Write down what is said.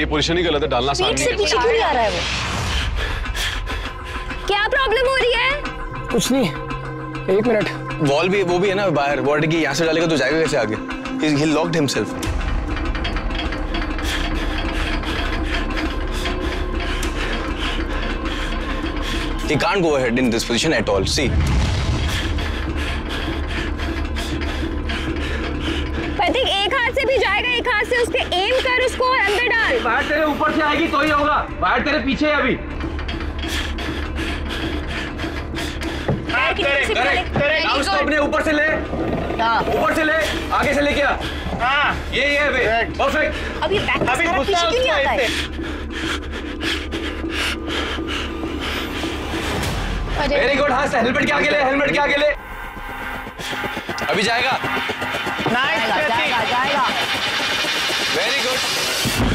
Position ही गलत है, डालना आसान नहीं है। पीछे क्यों नहीं आ रहा है वो? क्या प्रॉब्लम हो रही है? कुछ नहीं, 1 मिनट। वॉल भी, वो भी है ना बाहर, बॉर्डर की यहाँ से डालेगा तो जाएगा कैसे आगे? He locked himself. He can't go ahead in this position at all. See. प्रतीक एक हाथ से भी जाएगा, एक हाथ से उसके एम कर उसको और अंदर डाल। बाहर तेरे ऊपर से आएगी तो ही होगा, बाहर तेरे पीछे है अभी। उसको अपने ऊपर से ले, ऊपर से ले, आगे से लेके आ। हाँ, ये वे, परफेक्ट। अब ये बैक पीछे क्यों नहीं आता है? Very good. हाँ, हेलमेट के आगे ले, हेलमेट के आगे ले। अभी जाएगा। जाएगा। Very good.